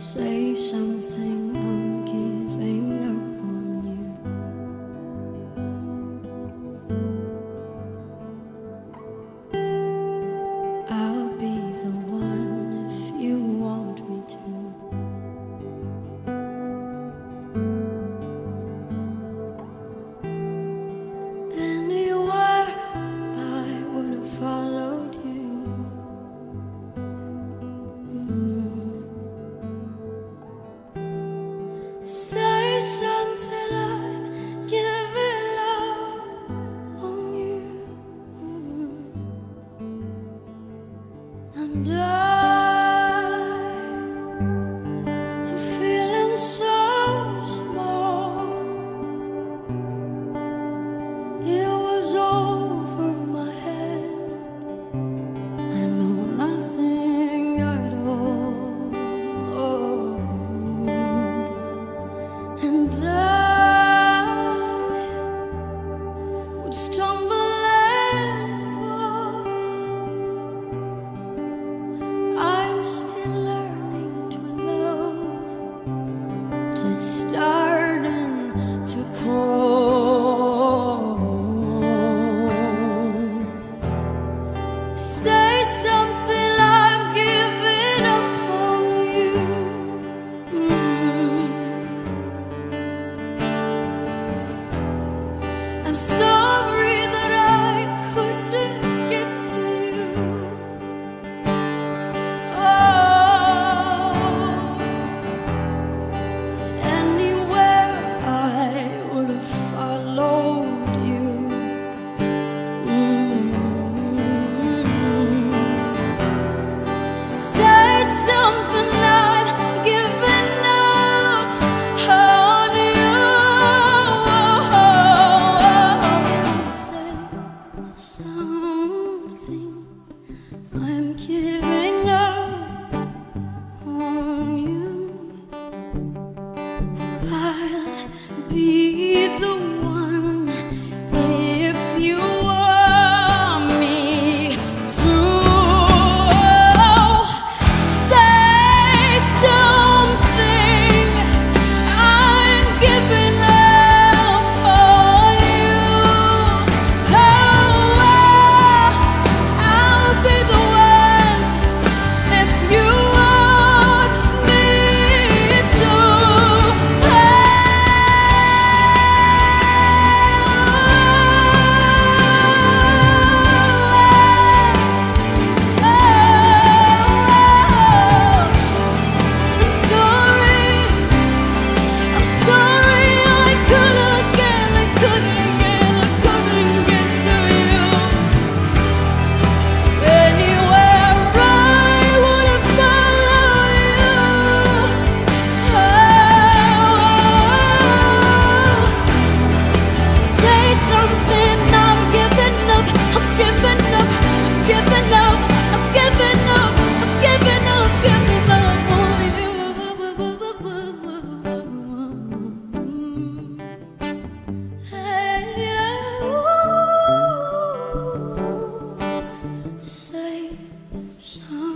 Say something, I'm giving up on you. I'll be the one if you want me to. Anywhere I would have followed you. Say something, I'm giving up on you. And I'm feeling so small. It was over my head. I know nothing at all. And I would stumble and fall. I'm still learning to love, just starting to crawl. Say something, I'm giving up on you. I'm sorry that I couldn't get to you. Oh, anywhere I would have followed you. Say something, I'm giving up on you. Say something, I'm giving up on you. I'll be the one if you want me to. Say something, I'm giving up on you. I'll be the one if you want me to. I'm sorry, I couldn't get to you. Anywhere I would have followed you. Say something, I'm giving up, I'm giving up, I'm giving up, I'm giving up, I'm giving up, giving up on you. Hey, yeah, ooh. Say something.